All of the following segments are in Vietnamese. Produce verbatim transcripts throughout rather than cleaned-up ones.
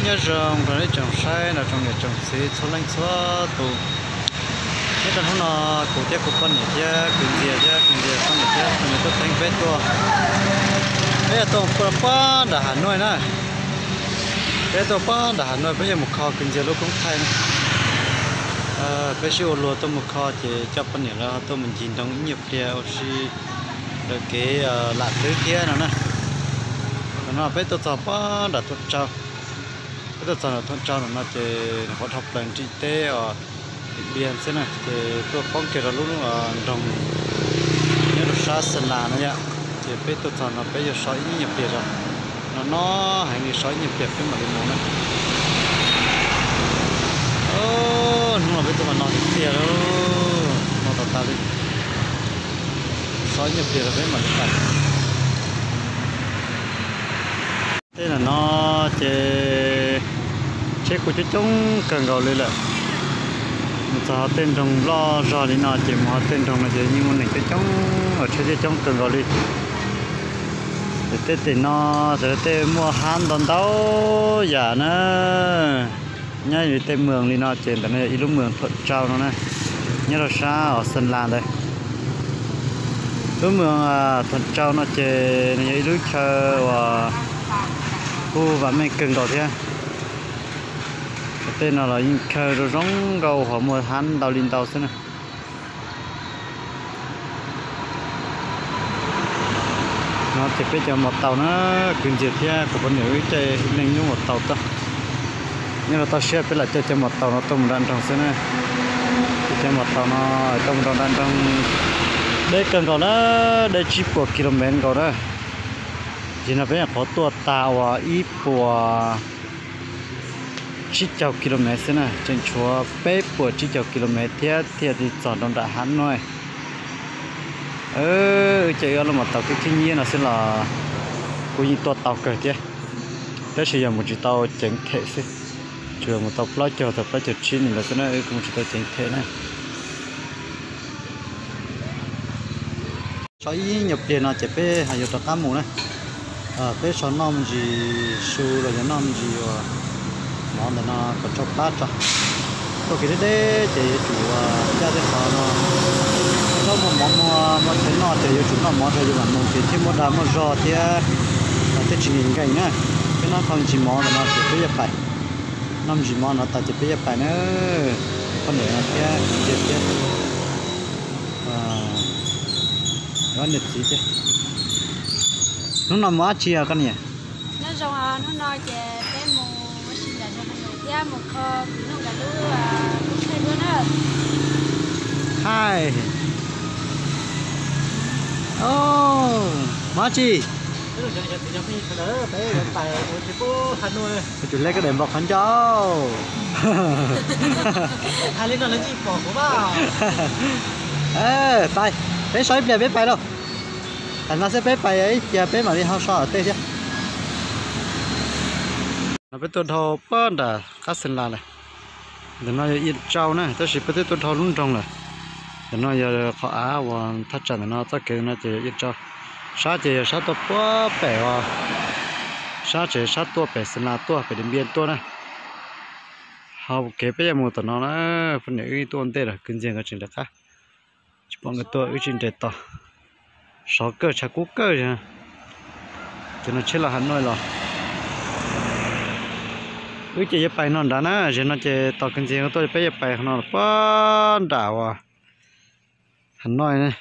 nhớ rồng rồi đấy trồng sai là trồng nhà trồng xí số lanh số tụ cái đó nó cụ thể cụ phân nhỉ chứ cụ gì chứ cụ gì phân nhỉ chứ mình tôi thành vết tua bây giờ tôi qua qua đã Hà Nội nè bây giờ tôi qua đã Hà Nội bây giờ một kho cụ gì lúc cũng thay bây giờ lúa tôi một kho chỉ cho phân nhỉ là tôi mình nhìn trong nhiều kia oxy được cái lạ thứ kia nữa nè nó bây giờ tôi qua đã tôi trao bây giờ là thôn trao nó chỉ họ học lần chi tế ở biển thế này thì tôi phong kia là lúc là đồng nhớ là sa sơn là nó nhá thì bây giờ nó bây giờ sỏi nhập biển rồi nó nó hay người sỏi nhập biển cái mà đi món này ô nó bây giờ mà nó thì tiền đó nó tao ta đi sỏi nhập biển là cái mà đi phải thế là nó chỉ chế của chúng chúng cần gọi lên là một số tên trồng lo rồi đi nào chỉ một tên trồng là chỉ như một này cái chúng ở trên cái chúng cần gọi lên để tết thì nó sẽ tết mua hàng đón tàu giả nữa nhá thì tết mường đi nào trên cái này lúc mường thuận trao nó này nhớ là xa ở sân làng đây lúc mường thuận trao nó trên này lúc chơi và khu và mình cần gọi thế tên là là những khơi rồi giống gầu họ mua hắn đào lên tàu xem này nó chỉ biết cho một tàu nó cần diệt kia của con nữ chơi nên như một tàu to nhưng mà tao share biết là chơi cho một tàu nó tôm đan trong xem này chơi một tàu nó tôm đan trong đây cần gọi nó đây chỉ của km gọi đó chỉ là bây giờ có tua tàu à ít của chỉ chào km thế này trên chúa bé của chỉ chào km thế thì thì chọn đông đại hắn thôi ơ chạy là một tàu cái thiên nhiên là sẽ là của những tua tàu cỡ chứ thế sử dụng một chiếc tàu chỉnh thể xí chưa một tàu lót chờ tàu lót chờ chín là cái này cũng chỉ tàu chỉnh thể này sỏi nhập tiền là chỉ bé hay dùng tàu cá mù này à bé sỏi năm gì su rồi năm gì món này nó có chọc bát cho tôi nghĩ đấy chỉ chủ gia đình họ nó nó một món mà mà thấy nó thì chủ nó món thì mà mình chỉ thêm một đám một giò thì là cái chỉ nhìn cái nhá cái nó không chỉ món là nó chỉ bây giờ phải năm chỉ món nó ta chỉ bây giờ phải nữa con để nó kia kia kia à nó nhiệt gì chứ nó nằm ở chia con nhỉ nó rong nó nói về cái mù ya một kho nó cả lúa thay luôn á hai ô má chi chủ lấy cái đèn bọc hắn cho hai lên nó lấy gì bỏ của bao ê bay bé xoáy bé bé bay đâu thành nó sẽ bé bay ấy giờ bé mà đi hao so ở tê chứ nó biết tuần thầu bớt đã cắt sừng là này để nó yên trâu này tôi chỉ biết tuần thầu luôn trong này để nó giờ họ á và thắt chặt nó tất cả nó chỉ yên trâu sát chỉ sát tua bớt bẻ và sát chỉ sát tua bẻ sừng là tua phải đến biên tua này họ kế bây giờ một tuần nó nó phần này tuần tê rồi kinh doanh cái chuyện đó khác chỉ bằng cái tua cái chuyện để to sáu cơ chả cú cơ chứ cho nó chết là hắn nói rồi ước chỉ bay nó đã na, chỉ nó chỉ tao cần gì tôi bây giờ bay nó bắn đảo à, hắn nói này,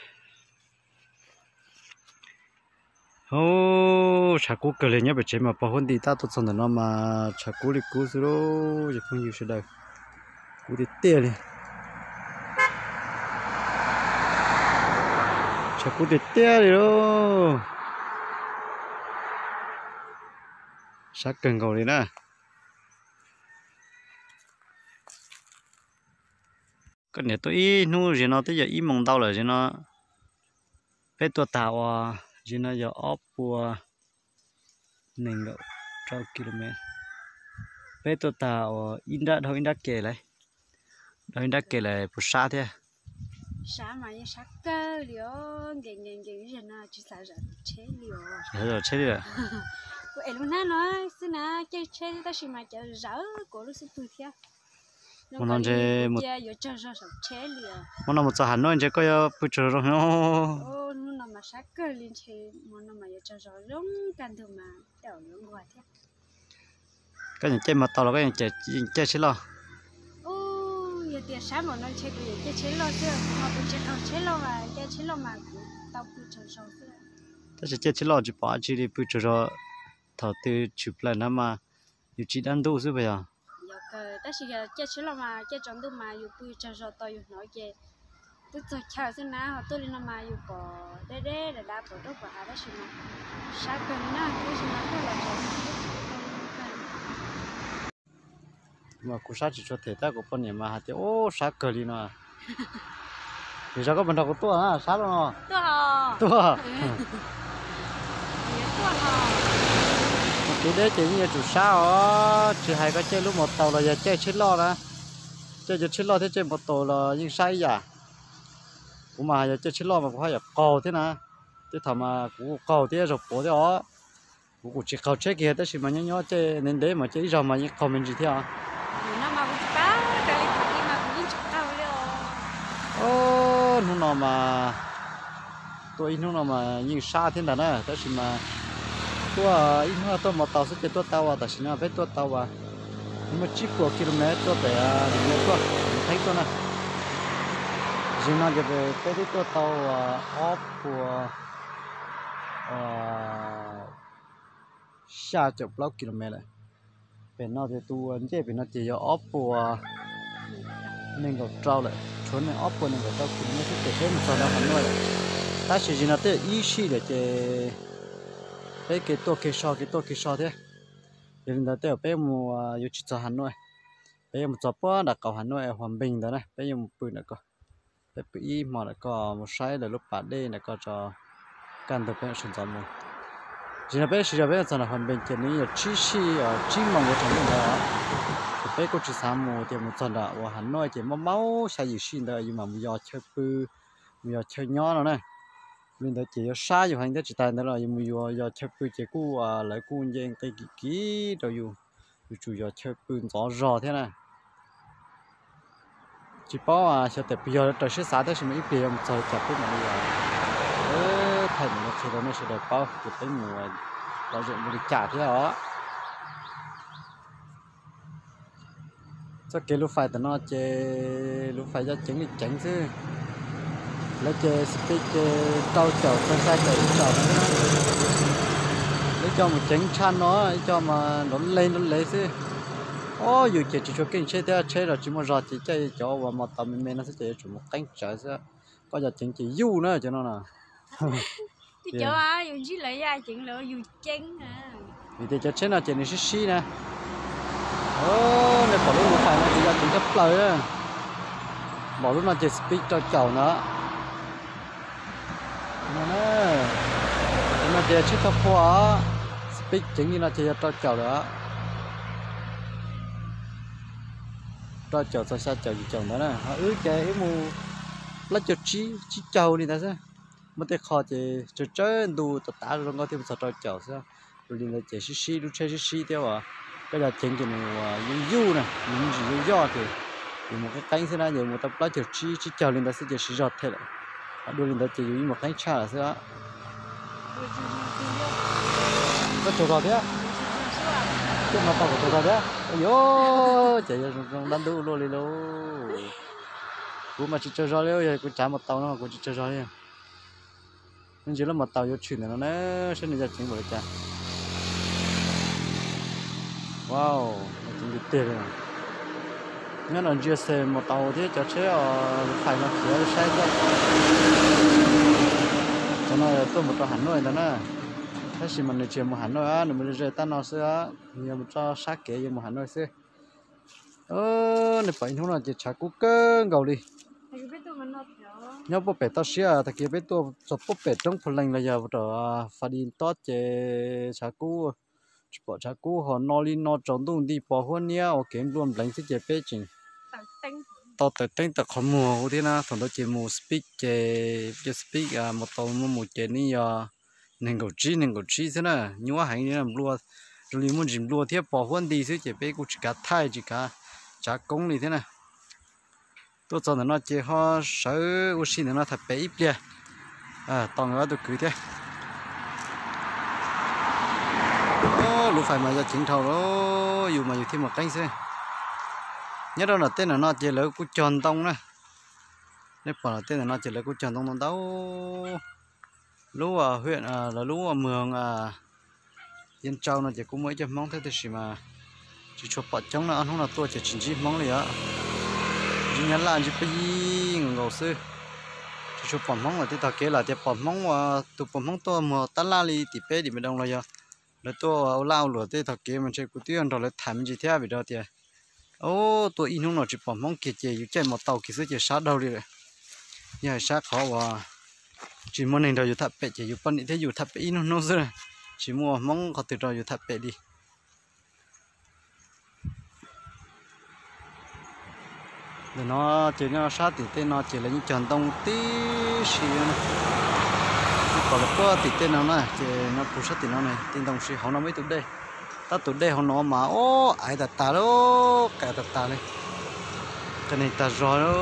ô, chả cú cười lên nhá, bởi chỉ mà bảo hôn đi ta tôi xong rồi nó mà chả cú đi cú rồi, chỉ không nhiều sự đời, cú đi tiền đi, chả cú đi tiền đi đâu, sát cần cầu đi nè. Cái này tôi nu rồi nó tới giờ ít mong đau rồi rồi nó cái tua tàu à rồi nó giờ ốp của nền độ trăm km cái tua tàu in đã thôi in đã kể lại đâu in đã kể lại bút sa thế sa mà như sa cơ liều geng geng geng rồi nó chỉ sa rồi chế liều rồi chế rồi vậy luôn na nói xin na chơi chơi ta chỉ mà chơi rỡ của lúc xin tụi kia Một lần chơi một chơi chơi chơi chơi chơi liền một lần một giờ Hà Nội chơi coi bữa trưa rồi nó ô nó nằm mà sát cơ liền chơi một nằm mà chơi chơi giống can thường mà đảo giống ngoài thế cái gì chơi mà tàu là cái gì chơi chơi xí lo ô giờ tiền sáng mà nó chơi cái chơi chơi lo chưa mà cũng chơi không chơi lo mà chơi chơi lo mà tao cũng chơi chơi chưa ta chỉ chơi xí lo chỉ bỏ chỉ đi bữa trưa rồi thầu tư chụp lại nó màอยู่chỉ đang đủ chứ bây giờ giờ cơ ta chỉ là chơi chơi lo mà chơi trong tôi màอยู่bữa chơi chơi taoอยู่nói chơi tôi chơi chơi xin na họ tôi đi nó màอยู่bỏ đê đê để đáp bỏ đâu bỏ hai đó xin na sáng cơ na tôi xin na tôi là chơi mà cú sát chỉ cho thể ta của con nhà mà hạt thì ô sát cờ đi nó thì sao có vấn đề của tôi à sát nó tôi hò tôi tôi hò cái đấy chỉ như chủ sao chỉ hay có chơi lúc một tàu là giờ chơi chết lo đó chơi giờ chết lo thế chơi một tàu là nhưng sai giả cũng mà giờ chơi chết lo mà cũng hay là cầu thế nè thế thằng mà cũng cầu thế rồi bỏ thế đó cũng cũng chỉ cầu chơi kia thế thì mà nhớ nhớ chơi nên đấy mà chơi rồi mà những comment gì thế à nó mà cũng cá cái này thì mà cũng chụp tao rồi ô nó nào mà tôi nó nào mà nhưng xa thế nào nè thế thì mà tôi ít hơn tôi một tàu sẽ chơi tôi tàu à, tại sao nó phải tôi tàu à, nhưng mà chỉ có km tôi phải à, nhiều tôi thấy tôi nè, giờ nó giờ về tới cái tôi tàu à, off của à xa chục lâu km này, bên nó thì tôi anh chơi bên nó chỉ có off của nên có trâu lại, chỗ này off của nên có trâu km thì cái một số nó không nói, ta chỉ chỉ là tới ý xí để chơi cái cái tổ cái sò cái tổ cái sò thế, hiện tại tôi ở bên mùa yêu chỉ cho Hà Nội, bên một chóp bó đặt cầu Hà Nội ở Hòa Bình đó này, bên một bự nữa cơ, bên bự y mà lại có một sai là lúc bạn đây này có cho can được bên sườn gió mùa, chỉ là bên chỉ là bên cho là Hòa Bình cái này là chỉ xí ở chỉ mong cái trong đó, bên có chỉ sáng mùa thì một tuần đó ở Hà Nội thì máu máu sai gì xin đó nhưng mà một giờ chơi bự, một giờ chơi nhỏ nữa này. Mình đã chỉ xaอยู่hành đó chỉ tại đó là mình vừa giờ chơi bự chỉ cú à lại cú như cái kỹ kỹ rồiอยู่chủ giờ chơi bự rõ rõ thế này chỉ bảo à sẽ tập bây giờ trời sẽ sáng tới thì mình ít tiền một giờ chập cái này rồi ơ thành nó chỉ đó nó sẽ được bao cái tới mùa lợi dụng mình trả thế đó cho cái lúc phải tao nó chơi lúc phải cho chứng lịch tránh chứ lấy chơi speak trâu chậu con sai chậu chậu lấy cho một trứng chan nó cho mà nó lên nó lấy chứ ô dù chỉ chỉ cho kinh chơi theo chơi rồi chỉ một giọt chỉ chơi cho và một tầm mình nó sẽ chơi chỉ một cánh trời chứ có giờ trứng chỉ du nữa cho nó nè thì chỗ à dùng chỉ lấy ai chuyện lỡ dùng trứng à vì thế cho chơi nào chơi này xí xí nè ô này bỏ lúc một phải là thì giờ trứng thấp lời bỏ lúc nào chơi speak trâu chậu nữa nè nó chơi chiếc tháp hoa speak chính như là chơi trò chậu đó trò chậu sao sao chậu gì chậu đó nè họ ước cái mù lá chậu chi chi chậu đi ta sao mất cái kho chơi chơi chơi đủ tất cả rồi có thêm một trò chậu sao rồi đi là chơi xí xí lúc chơi xí xí theo à cái là chính cái này những du này những gì những gió thì thì một cái cánh thế này rồi một tập lá chậu chi chi chậu lên ta sẽ chơi xí giọt thế này đôi lên ta chơi một cánh cha là sao có chỗ nào thế chỗ nào tao có chỗ nào thế ôi chạy ra trong đan đu luôn đi luôn cũng mà chỉ chơi rồi đấy cũng trả một tàu nó cũng chỉ chơi rồi đấy nên chỉ là một tàu vô chuyển nó nè xin đi ra chính bởi cha wow chính bị tiền rồi nhớ là chia sẻ một tàu thế cho chế phải nó phía sai ra cho nó tôi một tàu Hà Nội đó nè thế thì mình chơi một Hà Nội á mình chơi ta nó xưa nhiều một cho sát kế như một Hà Nội xưa ơ này phải không là chỉ trả cú cơ gầu đi nhớ bộ bể tao xưa thì kia biết tôi chụp bộ bể trong phần lành là giờ vừa phải đi tốt chơi trả cú bỏ trả cú họ nó đi nó trốn tung đi bỏ hơn nhá ở kiếm luôn lành sẽ chơi bể chừng tao tự tính tự không mua thế na thằng đó chơi mua speak chơi chơi speak à một tàu mua một chơi ní à nên cầu chi nên cầu chi thế nào nhúa hành như làm lúa rồi liền muốn chìm lúa tiếp bỏ huân đi chứ chỉ bé cũng chỉ cả thay chỉ cả trả công đi thế nào tôi cho nó chỉ họ sợ u xin nó thật bé ít liền à tao nói tôi cứ thế ô lúc phải mà ra chính thầu đó dù mà dù thêm một cánh xe nhớ đâu là tên là nó chỉ là cú tròn tông nè nếu bảo là tên là nó chỉ là cú tròn tông tông đấu lúa ở huyện à, là lúa ở mường à yên châu nó chỉ cũng mới cho mong thế thì mà chỉ chụp bọt trống là ăn không là tôi chỉ chỉ mong này á chỉ nhắn là chỉ phải ngầu sư chỉ chụp bọt mong là thế thật kế là tiếp bọt mong và tụ bọt mong tôi mà tát la li thì bé thì mình đông là giờ là tôi lao lửa thế thật kế mình chơi cụ tiêu rồi lại thải mình chỉ theo bị đó thì ô tôi in không nó chỉ bọt mong kia chơi chơi một tàu kia sẽ chơi sát đâu đi rồi nhà sát khó và chỉ muốn nên rồi tháp bể chỉ dùng phân thế dùng tháp bể nó nó rồi chỉ mua mong có từ rồi dùng tháp bể đi để nó chỉ nó sát thì tên nó chỉ là những tròn tông tí xí này còn là có thì tên nó này chỉ nó phụ sát thì nó này tên tông xí họ nó mấy tụi đây ta tụi đây họ nó mà ô ai đặt ta đó cả đặt ta này cái này ta rồi đó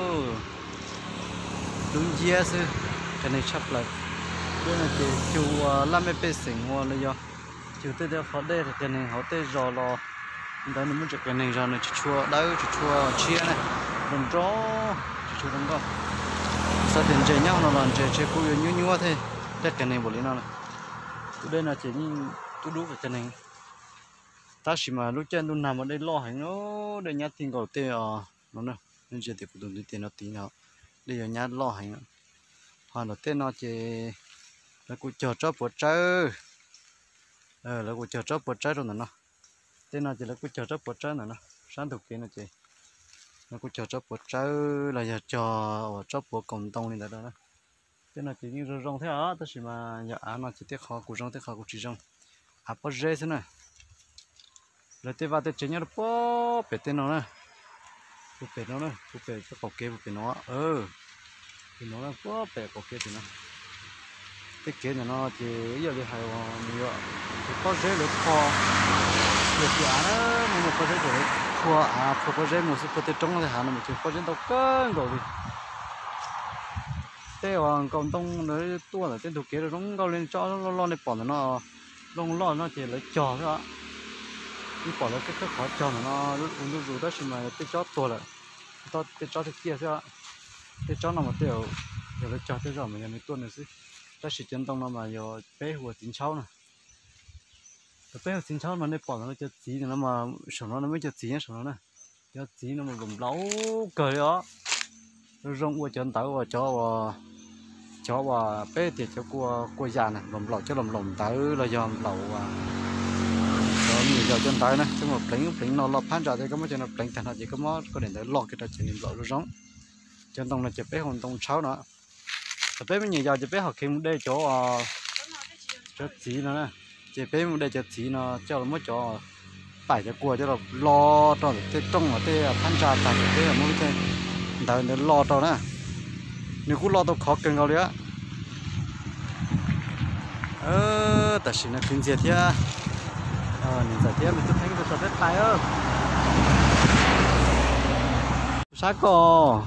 đúng dễ chứ cái này chắc là đây là cái chú làm mấy bê sinh hoa là do chú tới đây họ đây thì cái này họ tới rồi lo đó nó mới được cái này rồi này chú chua đâu chú chua chia này đồng gió chú đồng có sao tiền chơi nhau nó làm chơi chơi vui như như thế chắc cái này bỏ lên nó này đây là chỉ như tôi đúng cái này ta chỉ mà lúc trên tôi nằm ở đây lo hành nó đây nhát tiền cầu tê à nó nè nên chỉ để phụ tùng tiền nó tí nào đây là nhát lo hành họ nó tên nó chỉ là cụ chờ cho bữa trưa ờ là cụ chờ cho bữa trưa rồi nè nó tên nó chỉ là cụ chờ cho bữa trưa nè nó sáng thực kia nó chỉ nó cụ chờ cho bữa trưa là giờ chờ ở cho bữa cộng đồng này đó đó tên nó chỉ như rong rong thế à tất nhiên mà giờ ăn nó chỉ tiếc khó cụ rong tiếc khó cụ chỉ rong à bao dễ thế này rồi tên vào tên chỉ nhớ bố bể tên nó nè bố bể nó nè bố bể cái cọc kia bố bể nó ờ thì nó là quá bể cọc kia thì nó cái kia này nó chỉ giờ đi hay nhiều thì có dễ được kho được gì á đó nhưng mà có dễ được kho à kho có dễ một số có thể trống thì hà nó một chút có dễ đâu cơn rồi thế còn còn tông nữa tua là trên thuộc kia rồi nó lên cho nó lo lên bỏ nó lông lo nó chỉ lấy trò thôi đi bỏ ra cái cái khó trò nó uống được rồi đó chỉ mà cái chó tua là to cái chó thì kia thôi cái chó nào mà tiểu giờ lấy trò thế rồi mình mới tuôn được chứ ta chỉ chân tông nó mà giờ bé hùa chín cháu nè bé hùa chín cháu mà nên bỏ nó cho tí nó mà sổ nó nó mới cho tí nhá sổ nó nè cho tí nó mà gồm lấu cười đó rồi rong qua chân tàu và cho và cho và bé thì cho qua qua già nè gồm lẩu cho lồng lồng tàu là do lẩu và rồi mình giờ chân tàu nè chứ mà đánh đánh nó lọp phán ra thì có mấy chân nó đánh thành chỉ có mót có để lọt cái đó chỉ nên lọt rồi rong chân tông là chỉ bé hồn tông cháu nữa bé mình nhiều giờ chỉ bé học thêm đây chỗ cho chỉ nó nè chỉ bé mình đây cho chỉ nó cho nó mới cho phải cho cua cho nó lo cho cái trong ở đây thanh trà tại đây là mới thế đợi nó lo cho nè nếu cứ lo tao khó cần đâu đấy ơ ta xin nó kinh diệt thế ờ nhìn giải thế mình tôi thấy cái rất hay ơ sao cô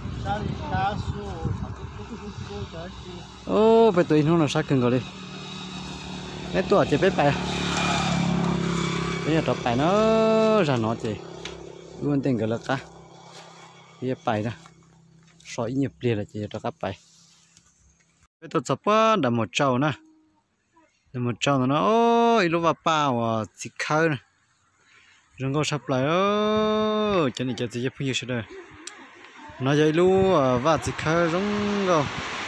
ô phải tụi nó là sao cần rồi đi cái tuổi chỉ biết bài bây giờ tập bài nó ra nó chỉ luôn tiền cái là cả bây giờ bài đó sỏi nhịp liền là chỉ cho các bài cái tôi tập á là một trâu nè là một trâu nó ôi lúc vào bao chỉ khơi nè rừng có sắp lại ơ cho nên cho chị phải như thế nó dậy luôn và chỉ khơi giống rồi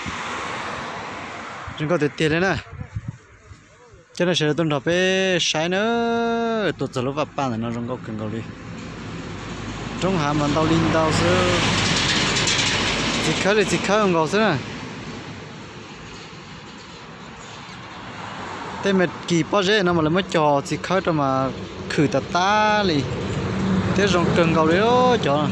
rừng có thể tiền đấy nè cho nên sẽ tuân thủ về sai nữa tụt giờ lúc vào ban này nó rừng có cần cầu đi trong hàm mình tàu linh tàu sư chỉ khơi thì chỉ khơi không cầu sư nè thế mà kỳ bao giờ nó mà lại mới trò chỉ khơi cho mà khử tạt ta đi thế rừng cần cầu đấy đó cho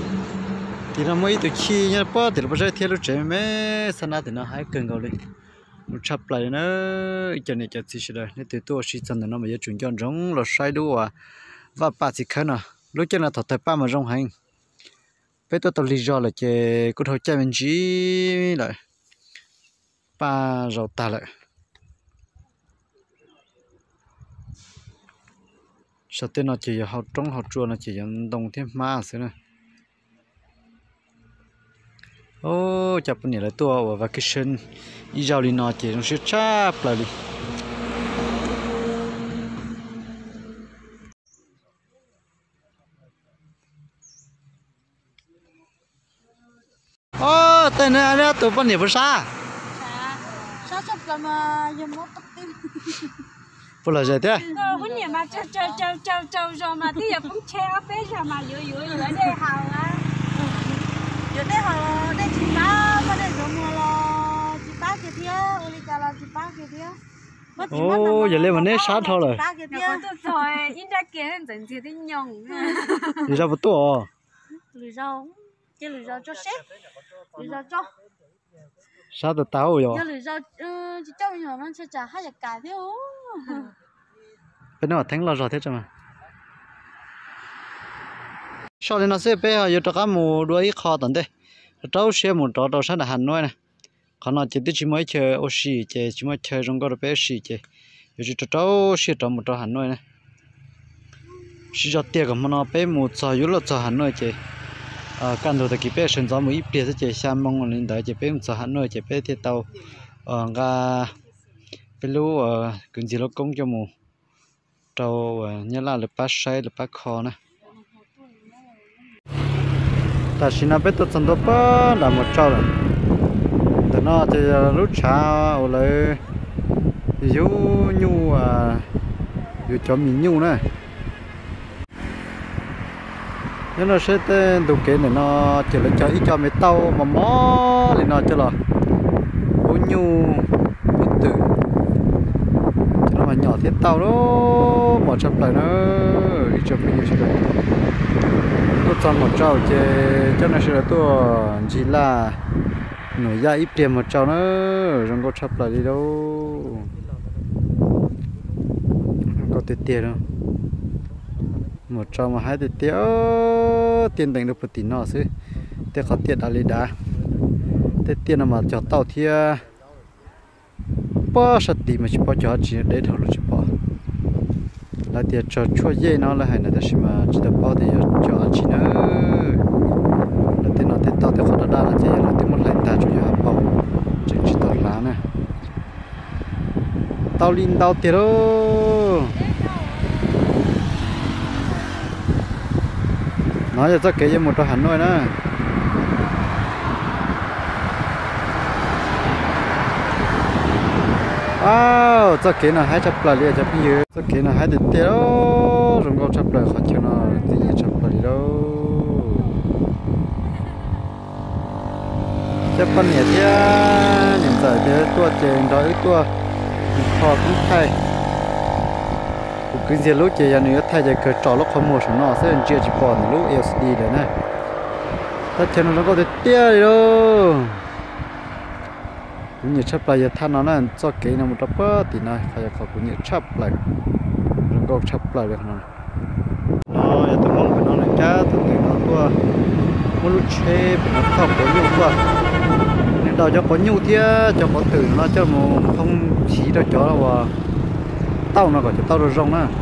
thì nó mới từ khi nhá bớt thì nó bây giờ theo lúc trẻ mấy sana thì nó hay cần cầu đi một chập lại nữa cho nên cho gì rồi nên từ tôi chỉ chân nó mà giờ chuyển cho giống là sai đủ à và ba chỉ khăn à lúc cho là thật thật ba mà rong hành bây tôi tập lý do là cái cô thôi chơi mình chỉ lại ba rồi ta lại sau tiên nó chỉ học trong học chùa nó chỉ dẫn đồng thêm ma xíu này ô chập này là tua ở vacation đi giao đi nó chỉ trong siêu chap lại đi ô tên này anh tụi con nhiều bữa xa sao chụp làm mà dùng một tóc tim bữa là gì thế ờ vấn đề mà trâu trâu trâu trâu trâu rồi mà tí giờ cũng treo bé rồi mà dựa dựa dựa đây hào á dựa đây hào đây chỉ ba mà đây rồi mua lo chỉ ba cái thía uli cả là chỉ ba cái thía ô giờ lên mà nét sát thôi rồi rồi in ra kia nên整起的nhung đi ra một tổ lười rau chứ lười rau cho sếp lười rau cho sát được táo rồi chứ lười rau chỉ cho mình nó sẽ trả hai giặc cả thế ô bên nào thắng lo rồi thế chứ mà sau này nó sẽ bé giờ cho cá mù đuôi kho tận đây cháu xe một trò trò sát là Hà Nội này còn nó chỉ chỉ mới chơi ô xì chơi chỉ mới chơi trong cái bé xì chơi giờ chỉ cháu xe trò một trò Hà Nội này xì cho tiền của nó bé một trò yếu là trò Hà Nội chơi à căn đầu cái bé sinh ra một ít tiền sẽ chơi xem mong lên đấy chơi bé một trò Hà Nội chơi bé thì tàu ờ ga bé lú ờ cần gì nó công cho mù trâu nhớ là lập bát say lập bát kho này ta xin nói tôi chân đó bơ là một trâu rồi từ nó thì lúc chào lại dú nhu à dú cho mình nhu này nếu nó sẽ tên đồ kế này nó chỉ là cho ít cho mấy tàu mà mó thì nó cho là bố nhu bố tử nó mà nhỏ thế tàu đó bỏ chập lại nó ít cho mình nhiều rồi tôi chọn một trâu chứ cho nên là tôi chỉ là nổi ra ít tiền một trâu nữa rồi có chập lại đi đâu không có tiền tiền đâu một trâu mà hai tiền tiền tiền đánh được một tỷ nó chứ tiền có tiền đã lấy đá tiền tiền mà cho tàu thì bao sát tỷ mà chỉ bao cho chỉ để thầu là chỉ bao là tiền cho chua dây nó là hay là để mà chỉ được bao thì cho chỉ nữa là tiền nó tiền tao tiền khó đa là chỉ là tiền một lại ta cho cho bao chỉ chỉ tao lá này tao linh tao tiền đâu nói cho cái gì một trò Hà Nội nữa à cho cái nào hai chập lại liền chập như cho cái nào hai đợt tiêu rồi có chập lại khó chịu nó tự nhiên chập lại đâu chập con nhẹ thế nhìn thấy thế tua chèn đó ít tua khó cũng thay cũng cứ giờ lúc chơi nữa thay giờ cứ trò lúc không mua số nó sẽ chưa chỉ còn lúc lờ xê đê đấy này ta chèn nó có thể tiêu đâu cũng như chấp lại than nó là cho cái nào một tập bớt thì này phải có cũng như chấp lại rồi có chấp lại được nó nó giờ tôi mong phải nó là cá tôi tưởng nó qua một lúc chơi nó không có nhiều quá nên đầu cho có nhiều thì cho có từ nó cho một không chỉ đâu cho là tao nó còn cho tao được rong nữa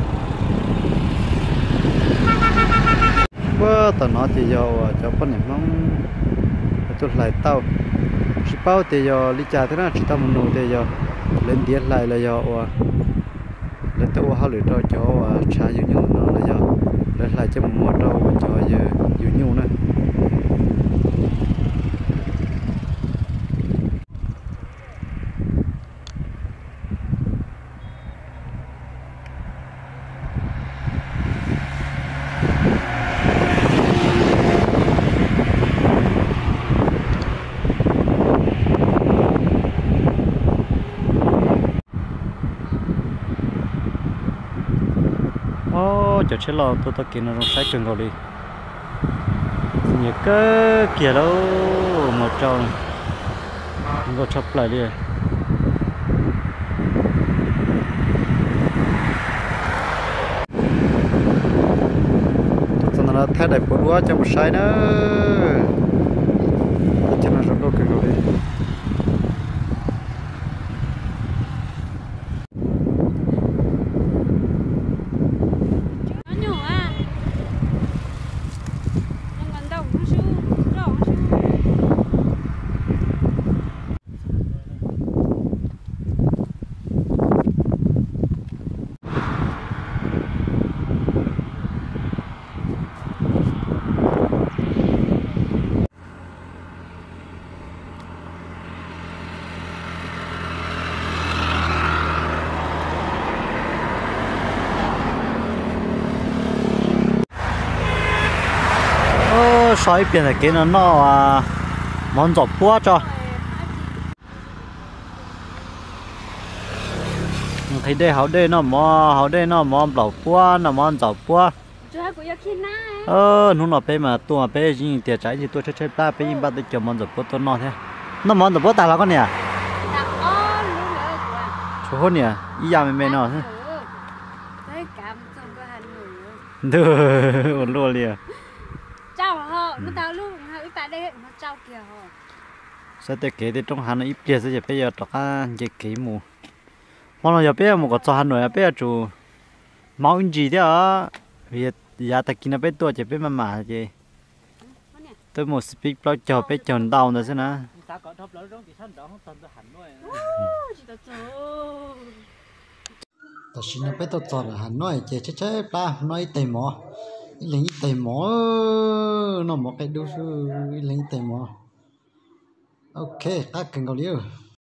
bữa tao nó thì giờ cho con này mong tôi lại tao chỉ bao thì giờ lý trả thế nào chỉ tao một nụ thì giờ lên điện lại là giờ lên tao hoa lửa cho cho trả dữ nhiều nó là giờ lên lại cho một mua trâu cho giờ dữ nhiều nữa cho chết lo tôi tôi kiến nó sai trường gọi đi nhiều cái kia đâu một trâu này có chập lại đi là thay đại bộ đua cho một sai nữa cho nó rất ok rồi nó nhỏ à nó gần đầu nó siêu rõ siêu soi biển là cái nó nó à món dọc búa cho thấy đây hảo đây nó mò hảo đây nó mò dọc búa nó mò dọc búa cho của yêu khi na ờ nó nó bé mà tua bé gì tiền trái thì tôi chơi chơi ba bé gì ba tôi chờ món dọc búa tôi nó thế nó món dọc búa ta là con nè đã o luôn rồi của chỗ con nè ý ra mày mày nó thế đấy cảm xong cái hành nữa đưa ổn luôn liền chào họ nó tao luôn họ ít tại đây nó chào kìa họ sẽ để kể thì trong hắn ít tiền sẽ bây giờ tao ăn cái kỹ mù món nào giờ bây giờ một cái cho hắn rồi bây giờ chủ máu gì thế à vì giờ ta kia nó bây tuổi chỉ bây mà mà gì tôi một speak blog cho bây chọn đau nữa xem nào ta xin nó bây tôi chọn là hắn nói chỉ chết chết ba nói tề mỏ lấy tề mỏ nó một cái đu lấy tề mỏ ok ta cần có liêu